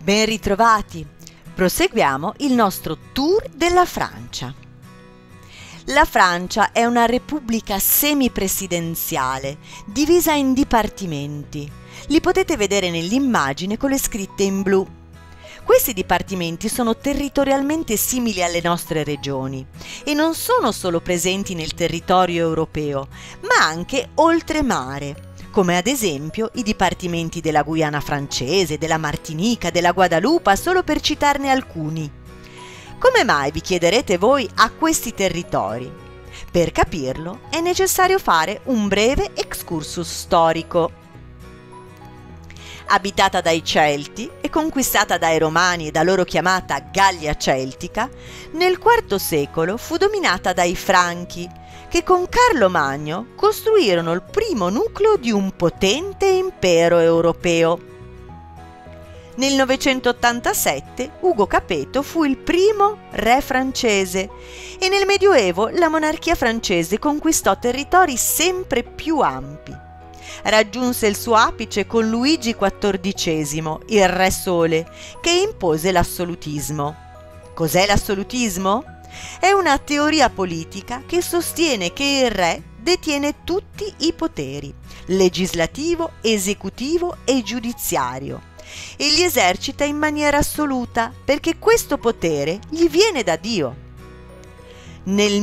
Ben ritrovati! Proseguiamo il nostro tour della Francia. La Francia è una repubblica semipresidenziale, divisa in dipartimenti. Li potete vedere nell'immagine con le scritte in blu. Questi dipartimenti sono territorialmente simili alle nostre regioni e non sono solo presenti nel territorio europeo, ma anche oltremare, come ad esempio i dipartimenti della Guyana francese, della Martinica, della Guadalupe, solo per citarne alcuni. Come mai, vi chiederete voi, a questi territori? Per capirlo è necessario fare un breve excursus storico. Abitata dai Celti e conquistata dai Romani e da loro chiamata Gallia Celtica, nel IV secolo fu dominata dai Franchi, che con Carlo Magno costruirono il primo nucleo di un potente impero europeo. Nel 987 Ugo Capeto fu il primo re francese e nel Medioevo la monarchia francese conquistò territori sempre più ampi. Raggiunse il suo apice con Luigi XIV, il Re Sole, che impose l'assolutismo. Cos'è l'assolutismo? È una teoria politica che sostiene che il re detiene tutti i poteri, legislativo, esecutivo e giudiziario, e li esercita in maniera assoluta perché questo potere gli viene da Dio. Nel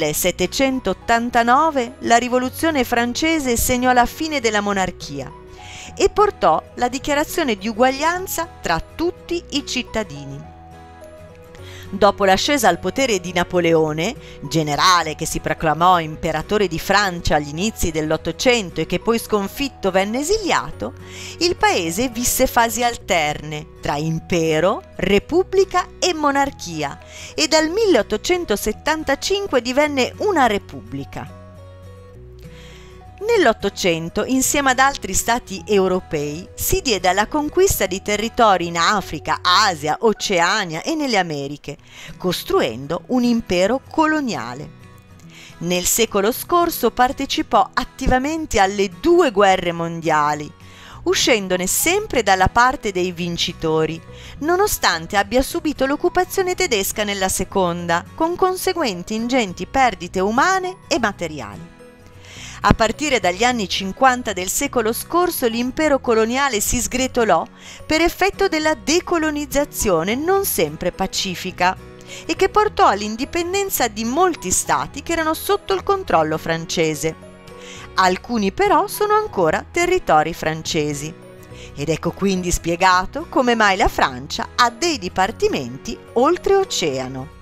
1789 la rivoluzione francese segnò la fine della monarchia e portò la dichiarazione di uguaglianza tra tutti i cittadini. Dopo l'ascesa al potere di Napoleone, generale che si proclamò imperatore di Francia agli inizi dell'Ottocento e che poi sconfitto venne esiliato, il paese visse fasi alterne tra impero, repubblica e monarchia e dal 1875 divenne una repubblica. Nell'Ottocento, insieme ad altri stati europei, si diede alla conquista di territori in Africa, Asia, Oceania e nelle Americhe, costruendo un impero coloniale. Nel secolo scorso partecipò attivamente alle 2 guerre mondiali, uscendone sempre dalla parte dei vincitori, nonostante abbia subito l'occupazione tedesca nella seconda, con conseguenti ingenti perdite umane e materiali. A partire dagli anni 50 del secolo scorso l'impero coloniale si sgretolò per effetto della decolonizzazione non sempre pacifica e che portò all'indipendenza di molti stati che erano sotto il controllo francese. Alcuni però sono ancora territori francesi. Ed ecco quindi spiegato come mai la Francia ha dei dipartimenti oltreoceano.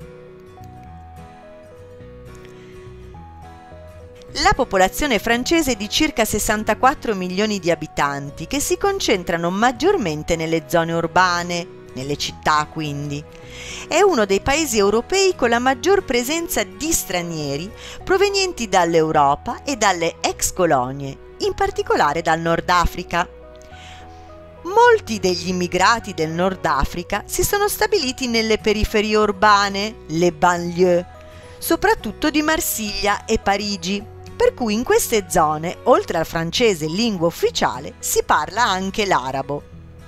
La popolazione francese è di circa 64 milioni di abitanti che si concentrano maggiormente nelle zone urbane, nelle città quindi. È uno dei paesi europei con la maggior presenza di stranieri provenienti dall'Europa e dalle ex colonie, in particolare dal Nord Africa. Molti degli immigrati del Nord Africa si sono stabiliti nelle periferie urbane, le banlieue, soprattutto di Marsiglia e Parigi. Per cui in queste zone, oltre al francese lingua ufficiale, si parla anche l'arabo.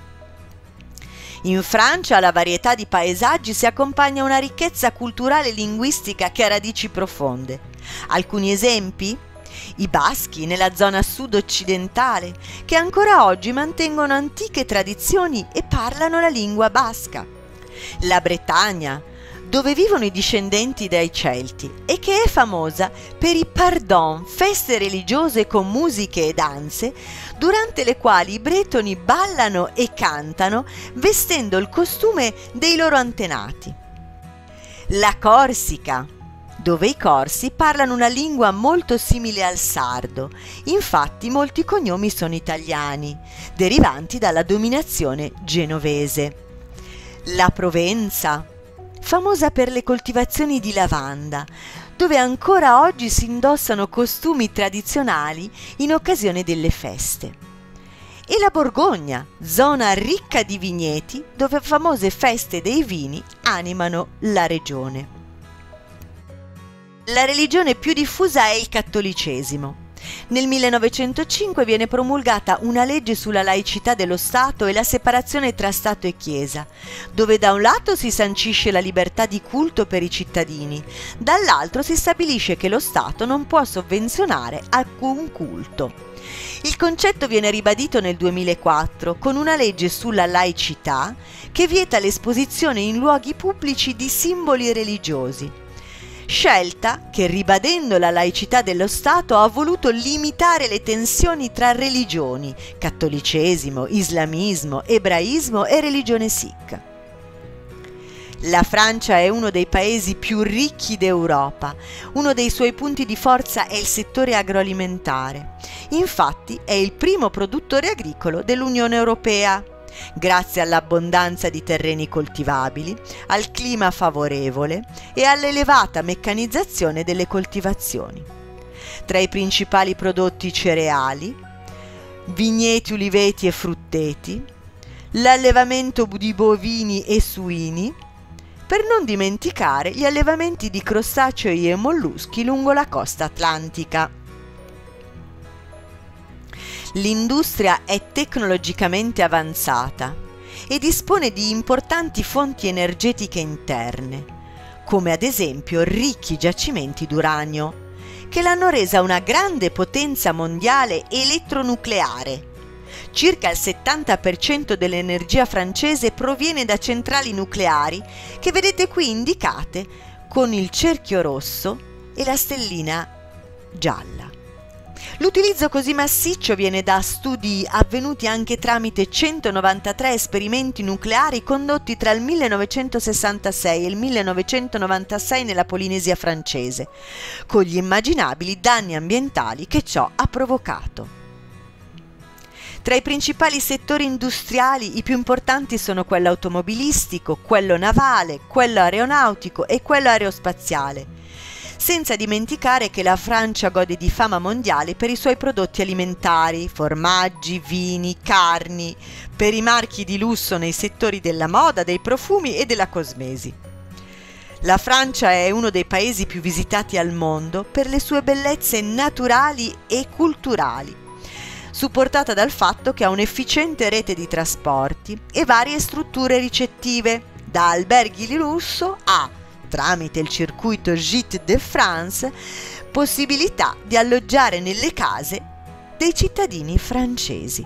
In Francia alla varietà di paesaggi si accompagna una ricchezza culturale e linguistica che ha radici profonde. Alcuni esempi? I baschi nella zona sud-occidentale, che ancora oggi mantengono antiche tradizioni e parlano la lingua basca. La Bretagna, dove vivono i discendenti dai Celti e che è famosa per i pardon, feste religiose con musiche e danze, durante le quali i bretoni ballano e cantano vestendo il costume dei loro antenati. La Corsica, dove i corsi parlano una lingua molto simile al sardo, infatti molti cognomi sono italiani, derivanti dalla dominazione genovese. La Provenza, famosa per le coltivazioni di lavanda, dove ancora oggi si indossano costumi tradizionali in occasione delle feste. E la Borgogna, zona ricca di vigneti, dove famose feste dei vini animano la regione. La religione più diffusa è il cattolicesimo. Nel 1905 viene promulgata una legge sulla laicità dello Stato e la separazione tra Stato e Chiesa, dove da un lato si sancisce la libertà di culto per i cittadini, dall'altro si stabilisce che lo Stato non può sovvenzionare alcun culto. Il concetto viene ribadito nel 2004 con una legge sulla laicità che vieta l'esposizione in luoghi pubblici di simboli religiosi. Scelta che, ribadendo la laicità dello Stato, ha voluto limitare le tensioni tra religioni, cattolicesimo, islamismo, ebraismo e religione sikh. La Francia è uno dei paesi più ricchi d'Europa. Uno dei suoi punti di forza è il settore agroalimentare. Infatti è il primo produttore agricolo dell'Unione Europea. Grazie all'abbondanza di terreni coltivabili, al clima favorevole e all'elevata meccanizzazione delle coltivazioni. Tra i principali prodotti cereali, vigneti, uliveti e frutteti, l'allevamento di bovini e suini, per non dimenticare gli allevamenti di crostacei e molluschi lungo la costa atlantica. L'industria è tecnologicamente avanzata e dispone di importanti fonti energetiche interne, come ad esempio ricchi giacimenti d'uranio, che l'hanno resa una grande potenza mondiale elettronucleare. Circa il 70% dell'energia francese proviene da centrali nucleari che vedete qui indicate con il cerchio rosso e la stellina gialla. L'utilizzo così massiccio viene da studi avvenuti anche tramite 193 esperimenti nucleari condotti tra il 1966 e il 1996 nella Polinesia francese, con gli immaginabili danni ambientali che ciò ha provocato. Tra i principali settori industriali i più importanti sono quello automobilistico, quello navale, quello aeronautico e quello aerospaziale. Senza dimenticare che la Francia gode di fama mondiale per i suoi prodotti alimentari, formaggi, vini, carni, per i marchi di lusso nei settori della moda, dei profumi e della cosmesi. La Francia è uno dei paesi più visitati al mondo per le sue bellezze naturali e culturali, supportata dal fatto che ha un'efficiente rete di trasporti e varie strutture ricettive, da alberghi di lusso a, tramite il circuito Gîtes de France, possibilità di alloggiare nelle case dei cittadini francesi.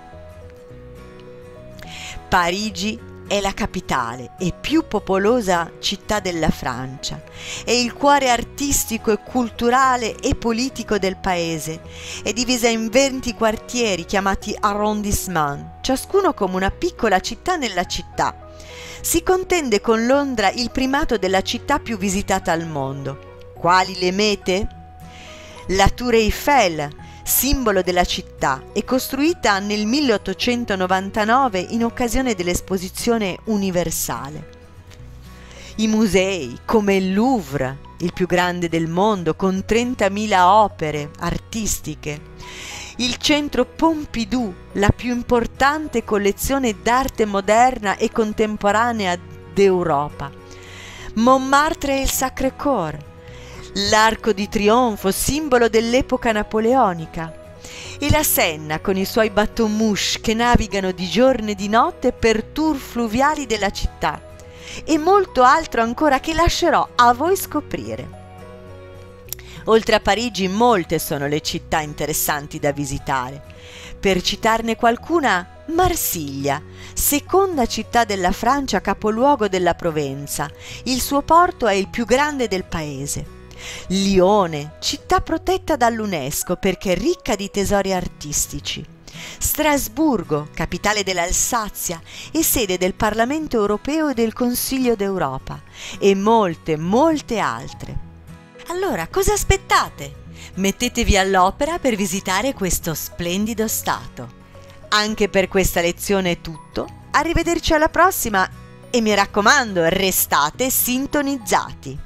Parigi è la capitale e più popolosa città della Francia, è il cuore artistico e culturale e politico del paese, è divisa in 20 quartieri chiamati arrondissement, ciascuno come una piccola città nella città. Si contende con Londra il primato della città più visitata al mondo. Quali le mete? La Tour Eiffel, simbolo della città, è costruita nel 1899 in occasione dell'Esposizione Universale. I musei, come il Louvre, il più grande del mondo, con 30.000 opere artistiche. Il centro Pompidou, la più importante collezione d'arte moderna e contemporanea d'Europa. Montmartre e il Sacré-Cœur, l'Arco di Trionfo, simbolo dell'epoca napoleonica, e la Senna con i suoi bateau-mouche che navigano di giorno e di notte per tour fluviali della città, e molto altro ancora che lascerò a voi scoprire. Oltre a Parigi, molte sono le città interessanti da visitare. Per citarne qualcuna, Marsiglia, seconda città della Francia, capoluogo della Provenza. Il suo porto è il più grande del paese. Lione, città protetta dall'UNESCO perché ricca di tesori artistici. Strasburgo, capitale dell'Alsazia e sede del Parlamento europeo e del Consiglio d'Europa. E molte, molte altre. Allora, cosa aspettate? Mettetevi all'opera per visitare questo splendido stato. Anche per questa lezione è tutto. Arrivederci alla prossima e mi raccomando, restate sintonizzati.